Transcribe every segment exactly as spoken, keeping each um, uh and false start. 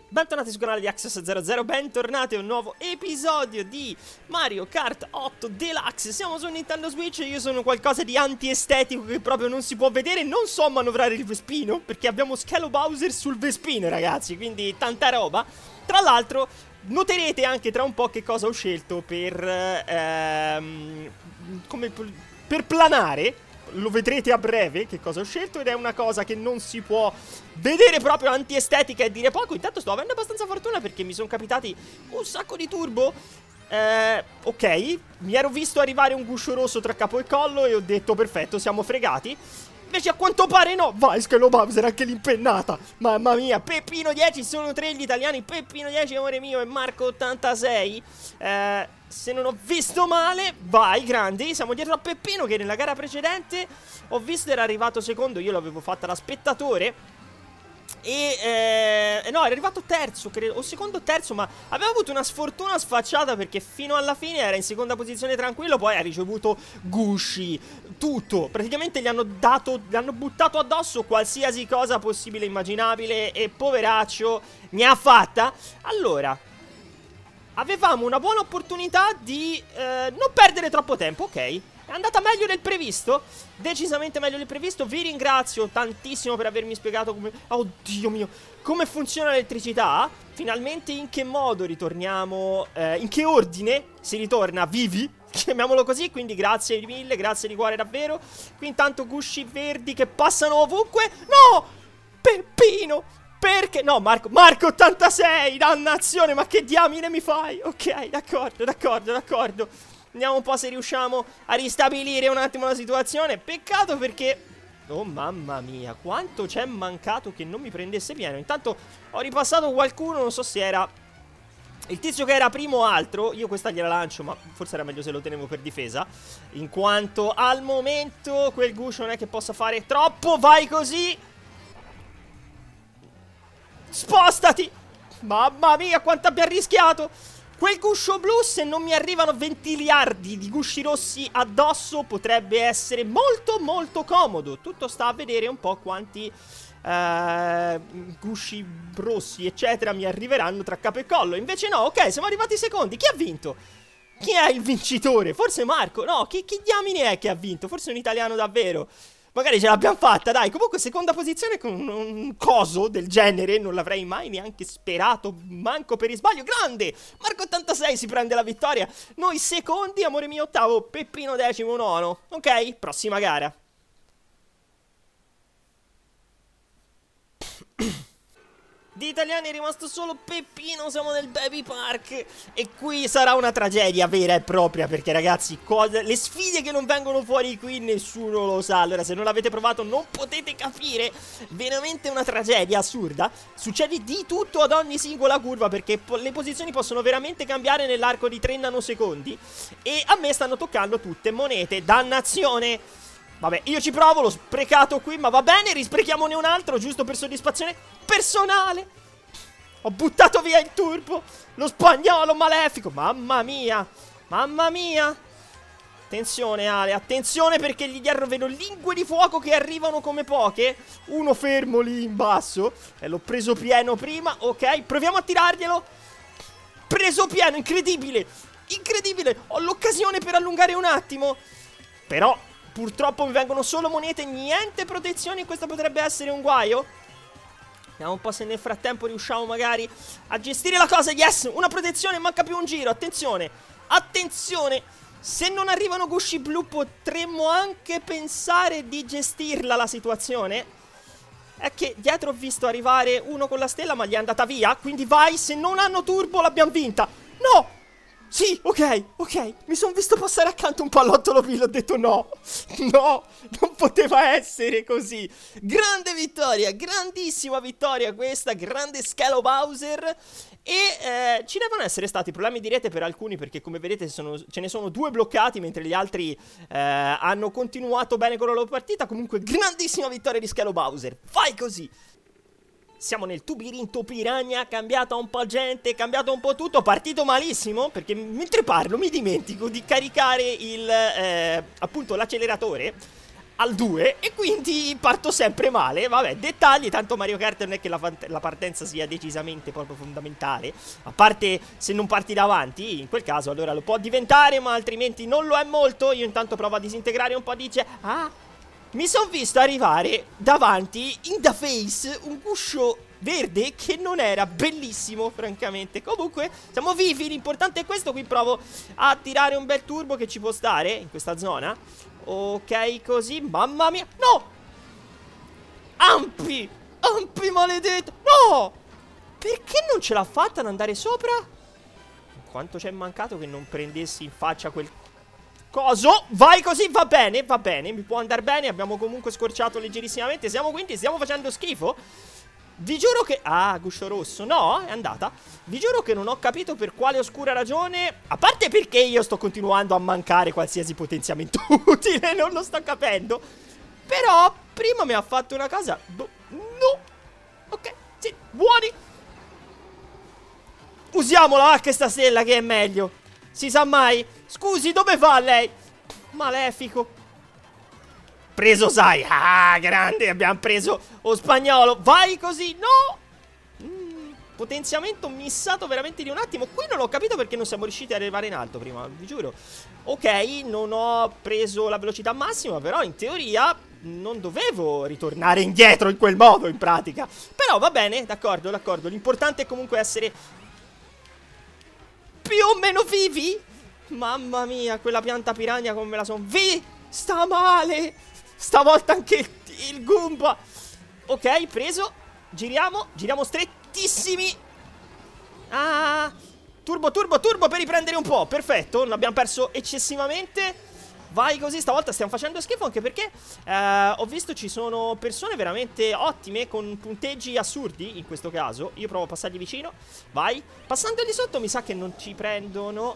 Bentornati sul canale di Access zero zero, bentornati a un nuovo episodio di Mario Kart otto Deluxe. Siamo su Nintendo Switch e io sono qualcosa di anti-estetico che proprio non si può vedere. Non so manovrare il Vespino, perché abbiamo Scalo Bowser sul Vespino, ragazzi, quindi tanta roba. Tra l'altro, noterete anche tra un po' che cosa ho scelto per, ehm, come per planare. Lo vedrete a breve che cosa ho scelto ed è una cosa che non si può vedere proprio antiestetica e dire poco. Intanto sto avendo abbastanza fortuna perché mi sono capitati un sacco di turbo. eh, Ok, mi ero visto arrivare un guscio rosso tra capo e collo e ho detto perfetto, siamo fregati. Invece a quanto pare no. Vai Scalo Bowser, anche l'impennata. Mamma mia, Peppino dieci, sono tre gli italiani. Peppino dieci, amore mio, e Marco ottantasei. Eh, se non ho visto male, vai grandi. Siamo dietro a Peppino che nella gara precedente ho visto era arrivato secondo. Io l'avevo fatta da spettatore e eh, no, era arrivato terzo, credo, o secondo o terzo, ma aveva avuto una sfortuna sfacciata perché fino alla fine era in seconda posizione tranquillo. Poi ha ricevuto gusci, tutto, praticamente gli hanno dato, gli hanno buttato addosso qualsiasi cosa possibile e immaginabile. E poveraccio ne ha fatta. Allora, avevamo una buona opportunità di eh, non perdere troppo tempo, ok? È andata meglio del previsto, decisamente meglio del previsto. Vi ringrazio tantissimo per avermi spiegato come... Oddio mio, come funziona l'elettricità. Finalmente in che modo ritorniamo, eh, in che ordine si ritorna vivi, chiamiamolo così. Quindi grazie mille, grazie di cuore davvero. Qui intanto gusci verdi che passano ovunque. No! Peppino! Perché? No, Marco, Marco ottantasei, dannazione, ma che diamine mi fai? Ok, d'accordo, d'accordo, d'accordo. Andiamo un po' se riusciamo a ristabilire un attimo la situazione. Peccato perché... Oh mamma mia, quanto c'è mancato che non mi prendesse pieno. Intanto ho ripassato qualcuno, non so se era il tizio che era primo o altro. Io questa gliela lancio, ma forse era meglio se lo tenevo per difesa, in quanto al momento quel guscio non è che possa fare troppo. Vai così. Spostati. Mamma mia, quanto abbia rischiato. Quel guscio blu, se non mi arrivano venti miliardi di gusci rossi addosso, potrebbe essere molto molto comodo. Tutto sta a vedere un po' quanti uh, gusci rossi eccetera mi arriveranno tra capo e collo. Invece no, ok, siamo arrivati secondi. Chi ha vinto? Chi è il vincitore? Forse Marco? No, chi, chi diamine è che ha vinto? Forse un italiano davvero. Magari ce l'abbiamo fatta, dai. Comunque seconda posizione con un, un coso del genere non l'avrei mai neanche sperato, manco per sbaglio. Grande! Marco ottantasei si prende la vittoria. Noi secondi, amore mio ottavo, Peppino decimo nono. Ok, prossima gara. Di italiani è rimasto solo Peppino, siamo nel Baby Park e qui sarà una tragedia vera e propria perché ragazzi, cosa, le sfide che non vengono fuori qui nessuno lo sa. Allora se non l'avete provato non potete capire, veramente una tragedia assurda. Succede di tutto ad ogni singola curva perché po le posizioni possono veramente cambiare nell'arco di tre nanosecondi e a me stanno toccando tutte monete, dannazione. Vabbè, io ci provo, l'ho sprecato qui, ma va bene, risprechiamone un altro, giusto per soddisfazione personale. Ho buttato via il turbo, lo spagnolo malefico, mamma mia, mamma mia. Attenzione Ale, attenzione perché lì dietro vedo lingue di fuoco che arrivano come poche. Uno fermo lì in basso, e l'ho preso pieno prima, ok, proviamo a tirarglielo. Preso pieno, incredibile, incredibile, ho l'occasione per allungare un attimo. Però... purtroppo mi vengono solo monete, niente protezioni. Questo potrebbe essere un guaio. Vediamo un po' se nel frattempo riusciamo magari a gestire la cosa. Yes, una protezione, manca più un giro. Attenzione, attenzione. Se non arrivano gusci blu potremmo anche pensare di gestirla la situazione. È che dietro ho visto arrivare uno con la stella ma gli è andata via. Quindi vai, se non hanno turbo l'abbiamo vinta. No! Sì, ok, ok, mi sono visto passare accanto un pallottolo P, ho detto no, no, non poteva essere così. Grande vittoria, grandissima vittoria questa, grande Scalo Bowser. E eh, ci devono essere stati problemi di rete per alcuni perché come vedete sono, ce ne sono due bloccati mentre gli altri eh, hanno continuato bene con la loro partita. Comunque grandissima vittoria di Scalo Bowser, vai così. Siamo nel Tubirinto Piranha, cambiata un po' gente, cambiato un po' tutto, partito malissimo, perché mentre parlo mi dimentico di caricare il, eh, appunto l'acceleratore. al due e quindi parto sempre male. Vabbè, dettagli, tanto Mario Kart non è che la, la partenza sia decisamente proprio fondamentale, a parte se non parti davanti, in quel caso allora lo può diventare, ma altrimenti non lo è molto. Io intanto provo a disintegrare un po' di... Ah, mi sono visto arrivare davanti, in the face, un guscio verde che non era bellissimo, francamente. Comunque, siamo vivi, l'importante è questo. Qui provo a tirare un bel turbo che ci può stare in questa zona. Ok, così, mamma mia, no! Ampi, Ampi maledetto, no! Perché non ce l'ha fatta ad andare sopra? Quanto ci è mancato che non prendessi in faccia quel coso. Vai così, va bene, va bene, mi può andare bene. Abbiamo comunque scorciato leggerissimamente. Siamo quinti, stiamo facendo schifo. Vi giuro che... Ah, guscio rosso. No, è andata. Vi giuro che non ho capito per quale oscura ragione. A parte perché io sto continuando a mancare qualsiasi potenziamento utile. Non lo sto capendo. Però prima mi ha fatto una cosa. No. Ok, sì, buoni. Usiamola anche sta stella che è meglio. Si sa mai. Scusi, dove va lei? Malefico. Preso, sai. Ah, grande, abbiamo preso lo spagnolo. Vai così, no. mm, Potenziamento missato veramente di un attimo. Qui non ho capito perché non siamo riusciti ad arrivare in alto prima, vi giuro. Ok, non ho preso la velocità massima, però in teoria non dovevo ritornare indietro in quel modo, in pratica. Però va bene, d'accordo, d'accordo. L'importante è comunque essere più o meno vivi. Mamma mia, quella pianta piranha come me la son... Vi, sta male. Stavolta anche il, il Goomba. Ok, preso. Giriamo, giriamo strettissimi. Ah, turbo, turbo, turbo per riprendere un po'. Perfetto, non abbiamo perso eccessivamente. Vai così, stavolta stiamo facendo schifo. Anche perché eh, ho visto ci sono persone veramente ottime con punteggi assurdi in questo caso. Io provo a passargli vicino. Vai, passandogli sotto mi sa che non ci prendono.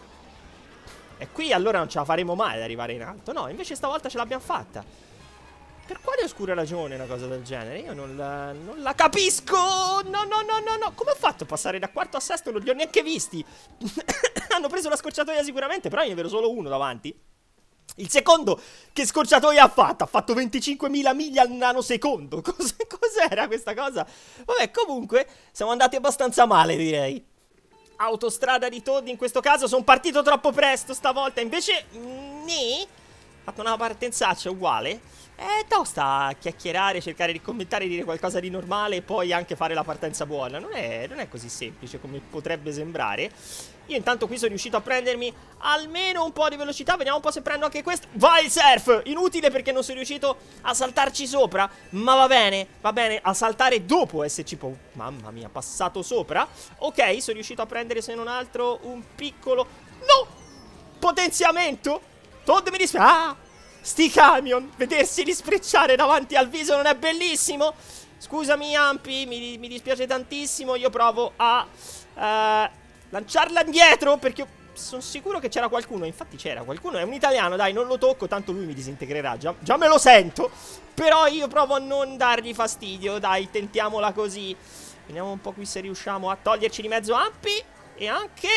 E qui allora non ce la faremo mai ad arrivare in alto. No, invece stavolta ce l'abbiamo fatta. Per quale oscura ragione una cosa del genere? Io non la, non la capisco. No, no, no, no, no. Come ho fatto a passare da quarto a sesto? Non li ho neanche visti. Hanno preso la scorciatoia sicuramente, però io ne vedo solo uno davanti. Il secondo che scorciatoia ha fatto? Ha fatto venticinquemila miglia al nanosecondo. Cos Cos'era questa cosa? Vabbè, comunque siamo andati abbastanza male, direi. Autostrada di Toad in questo caso. Sono partito troppo presto stavolta. Invece, ne ho fatto una partenzaccia uguale. È tosta chiacchierare, cercare di commentare, dire qualcosa di normale e poi anche fare la partenza buona. Non è, non è così semplice come potrebbe sembrare. Io intanto qui sono riuscito a prendermi almeno un po' di velocità. Vediamo un po' se prendo anche questo. Vai il surf! Inutile perché non sono riuscito a saltarci sopra. Ma va bene, va bene. A saltare dopo esserci po'. Mamma mia, passato sopra. Ok, sono riuscito a prendere se non altro un piccolo... No! Potenziamento! Todd mi dispiace. Ah! Sti camion, vedersi risprecciare davanti al viso non è bellissimo. Scusami Ampi, mi, mi dispiace tantissimo. Io provo a uh, lanciarla indietro perché sono sicuro che c'era qualcuno. Infatti c'era qualcuno, è un italiano, dai, non lo tocco, tanto lui mi disintegrerà. Già, già me lo sento. Però io provo a non dargli fastidio. Dai, tentiamola così. Vediamo un po' qui se riusciamo a toglierci di mezzo Ampi. E anche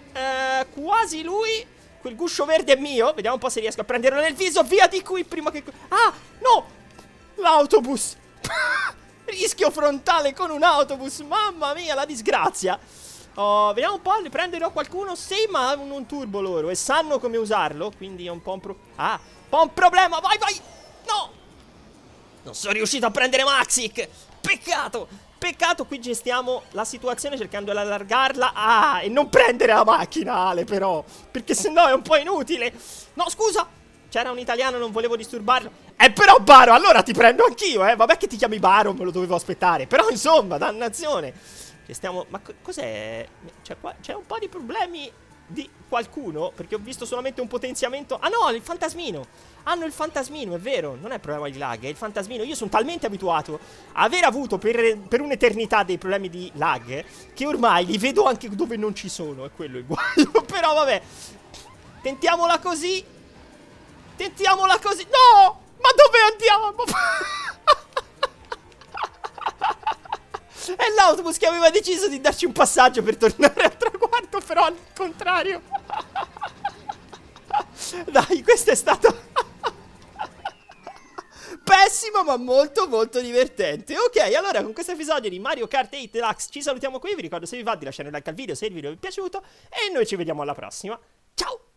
uh, quasi lui. Quel guscio verde è mio. Vediamo un po' se riesco a prenderlo nel viso. Via di qui prima che... Ah, no! L'autobus. Rischio frontale con un autobus. Mamma mia, la disgrazia. Oh, vediamo un po', ne prenderò qualcuno. Sì, ma hanno un turbo loro e sanno come usarlo. Quindi è un po' un pro... Ah, un po' un problema. Vai, vai. No! Non sono riuscito a prendere Maxic. Peccato. Peccato, qui gestiamo la situazione cercando di allargarla. Ah, e non prendere la macchina, Ale, però. Perché sennò è un po' inutile. No, scusa. C'era un italiano, non volevo disturbarlo. Eh, però, Baro, allora ti prendo anch'io, eh. Vabbè che ti chiami Baro, me lo dovevo aspettare. Però, insomma, dannazione. Gestiamo... Ma cos'è? C'è un po' di problemi di qualcuno, perché ho visto solamente un potenziamento. Ah, no, il fantasmino. Hanno il fantasmino, è vero, non è problema di lag, è il fantasmino. Io sono talmente abituato a aver avuto per, per un'eternità dei problemi di lag che ormai li vedo anche dove non ci sono. È quello il guaio. Però vabbè, tentiamola così. Tentiamola così. No, ma dove andiamo? È l'autobus che aveva deciso di darci un passaggio per tornare al traguardo, però al contrario. Dai, questo è stato... pessimo ma molto molto divertente. Ok, allora con questo episodio di Mario Kart otto Deluxe ci salutiamo qui. Vi ricordo, se vi va, di lasciare un like al video se il video vi è piaciuto, e noi ci vediamo alla prossima. Ciao!